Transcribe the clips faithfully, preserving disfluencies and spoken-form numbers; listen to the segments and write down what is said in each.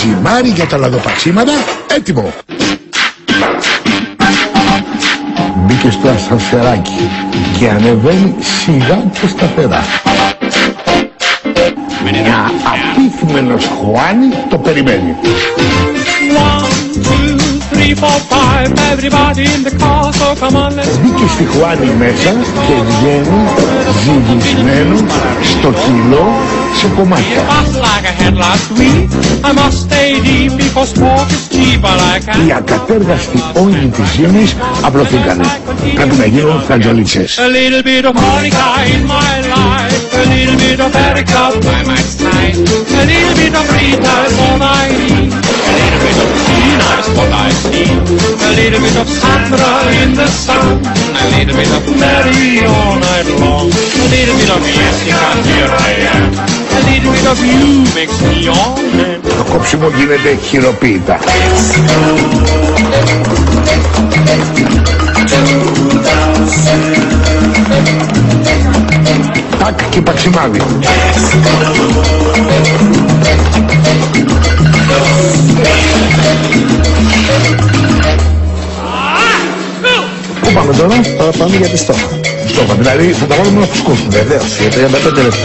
Ζυμάρι για τα λαδοπαξίματα, έτοιμο. Μπήκε στο ασανσεράκι και ανεβαίνει σιγά και σταθερά. Μια απίθυμενος Χωάνη το περιμένει. Μπήκε στη Χωάνη μέσα και βγαίνει ζυγισμένο στο κιλό σε κομμάτια. Οι ακατέργαστοι όνοι της ζύμης απλωθήκανε. Πρέπει να γίνουν φραντζολίτσες. A little bit of Sandra in the sun, a little bit of Mary all night long, a little bit of Jessica, here I am, a little bit of you makes me yawn. Το κόψιμο γίνεται χειροποίητα. Τάκ και παξιμάδι. Πού πάμε τώρα? Τώρα πάμε για τη στόχα. Στόχα, δηλαδή θα τα βάλουμε να φουσκώσουν. Βεβαίως, για τριάντα πέντε λεπτά.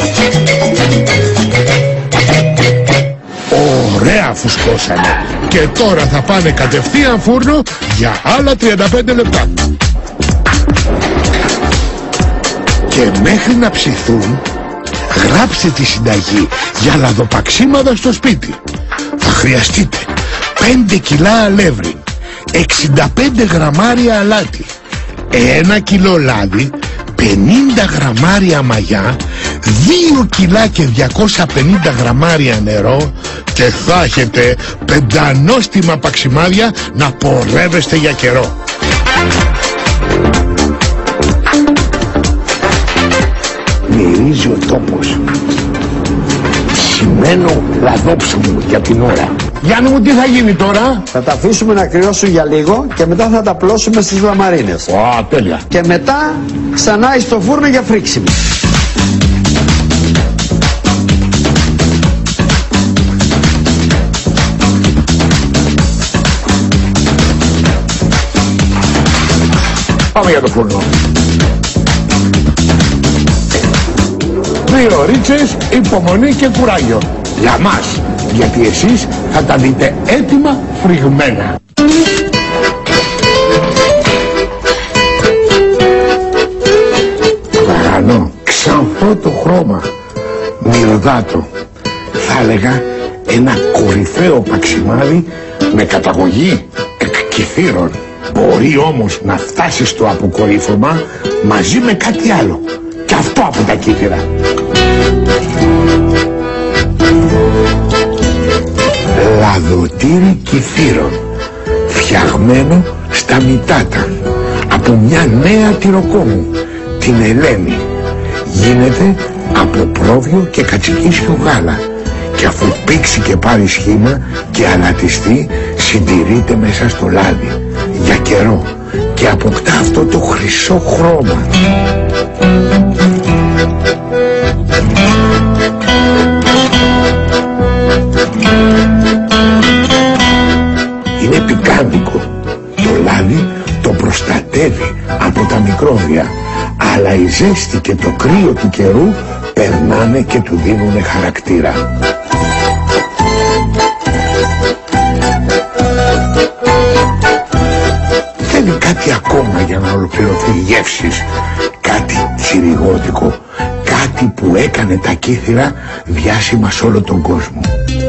Ωραία φουσκώσανε. Και τώρα θα πάνε κατευθείαν φούρνο για άλλα τριάντα πέντε λεπτά. Και μέχρι να ψηθούν, γράψτε τη συνταγή για λαδοπαξίματα στο σπίτι. Θα χρειαστείτε πέντε κιλά αλεύρι, εξήντα πέντε γραμμάρια αλάτι, ένα κιλό λάδι, πενήντα γραμμάρια μαγιά, δύο κιλά και διακόσια πενήντα γραμμάρια νερό και θα έχετε πεντανόστιμα παξιμάδια να πορεύεστε για καιρό. Μυρίζει ο τόπος. Σημαίνω λαδόψωμο για την ώρα. Γιάννη μου, τι θα γίνει τώρα? Θα τα αφήσουμε να κρυώσουν για λίγο και μετά θα τα πλώσουμε στις λαμαρίνες. Α, τέλεια. Και μετά ξανά στο φούρνο για φρίξιμο. Πάμε για το φούρνο. Δύο ρίτσες, υπομονή και κουράγιο. Για μας, γιατί εσείς θα τα δείτε έτοιμα φρυγμένα. Βαρανό, ξανθό το χρώμα, μυρωδάτο. Θα έλεγα ένα κορυφαίο παξιμάδι με καταγωγή εκ Κυθύρων. Μπορεί όμως να φτάσει στο αποκορύφωμα μαζί με κάτι άλλο. Και αυτό από τα Κύθυρα. Λαδοτήρι Κυθύρων, φτιαγμένο στα Μητάτα από μια νέα τυροκόμου, την Ελένη. Γίνεται από πρόβιο και κατσικίσιο γάλα και αφού πήξει και πάρει σχήμα και αλατιστεί, συντηρείται μέσα στο λάδι για καιρό και αποκτά αυτό το χρυσό χρώμα. Είναι πικάντικο. Το λάδι το προστατεύει από τα μικρόβια, αλλά η ζέστη και το κρύο του καιρού περνάνε και του δίνουνε χαρακτήρα. Θέλει κάτι ακόμα για να ολοκληρωθεί η γεύσης, κάτι τσιριγότικο, κάτι που έκανε τα Κύθυρα διάσημα σε όλο τον κόσμο.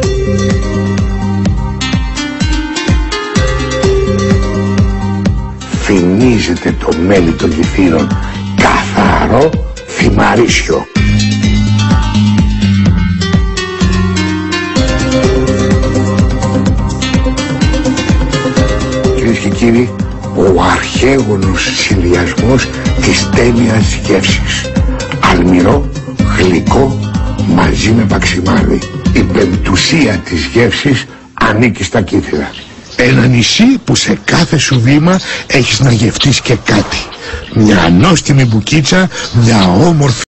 Φημίζεται το μέλι των Κυθύρων, καθαρό θυμαρίσιο. Κυρίες και κύριοι, ο αρχαίγονος συνδυασμός της τέλειας γεύσης. Αλμυρό, γλυκό, μαζί με παξιμάδι. Η πεμπτουσία της γεύσης ανήκει στα Κύθυρα. Ένα νησί που σε κάθε σου βήμα έχεις να γευτείς και κάτι. Μια νόστιμη μπουκίτσα, μια όμορφη